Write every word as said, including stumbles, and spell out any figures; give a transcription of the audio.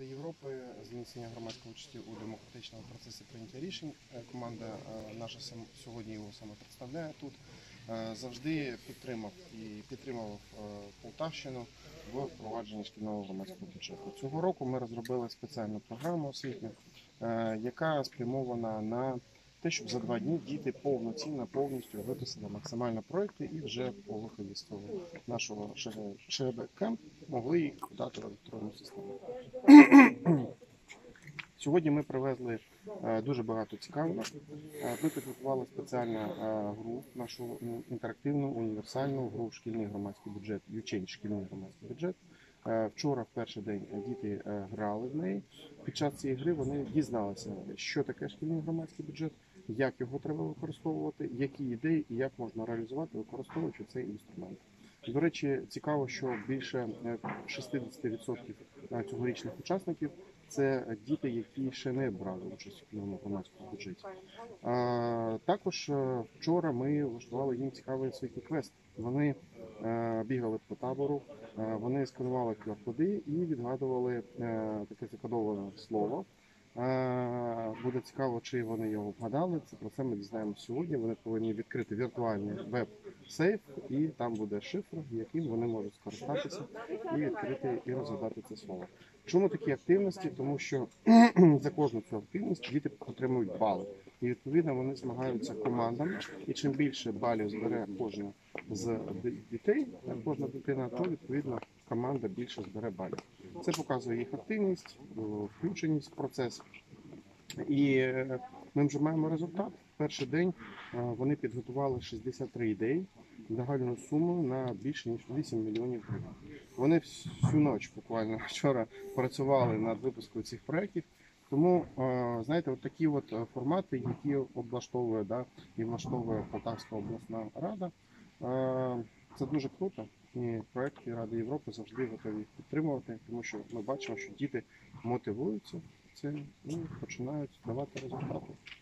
Ради Європи зміцнення громадської участі у демократичному процесі прийняття рішень. Команда наша сьогодні його саме представляє тут. Завжди підтримав і підтримував Полтавщину в впровадженні шкільного громадського бюджету. Цього року ми розробили спеціальну програму освітню, яка спрямована на те, щоб за два дні діти повноцінно, повністю виписали максимально проекти і вже по виході з того нашого ШГБК могли їх подати в електронну систему. Сьогодні ми привезли дуже багато цікавого. Ми підготували спеціальну гру, нашу інтерактивну, універсальну гру «Шкільний громадський бюджет», «Ючень. Шкільний громадський бюджет». Вчора, в перший день, діти грали в неї. Під час цієї гри вони дізналися, що таке шкільний громадський бюджет, як його треба використовувати, які ідеї і як можна реалізувати, використовуючи цей інструмент. До речі, цікаво, що більше шістдесят відсотків цьогорічних учасників – це діти, які ще не брали участь у шкільному громадському бюджеті. А, також вчора ми влаштували їм цікавий освітній квест. Вони а, бігали по табору, а, вони сканували ку ар-коди і відгадували а, таке закодоване слово. А, буде цікаво, чи вони його вгадали. Це про це ми дізнаємося сьогодні. Вони повинні відкрити віртуальний веб-сейф, і там буде шифр, яким вони можуть скористатися і відкрити і розгадати це слово. Чому такі активності? Тому що за кожну цю активність діти отримують бали. І відповідно вони змагаються командами. І чим більше балів збере кожна з дітей, кожна дитина, то відповідно команда більше збере балів. Це показує їх активність, включеність в процес. І ми вже маємо результат. Перший день вони підготували шістдесят три ідеї, загальну суму на більше ніж вісім мільйонів гривень. Вони всю ніч буквально вчора працювали над випуском цих проєктів. Тому, знаєте, от такі от формати, які облаштовує, да, і влаштовує Полтавська обласна рада, це дуже круто. І проєкти Ради Європи завжди готові їх підтримувати, тому що ми бачимо, що діти мотивуються цим і починають давати результати.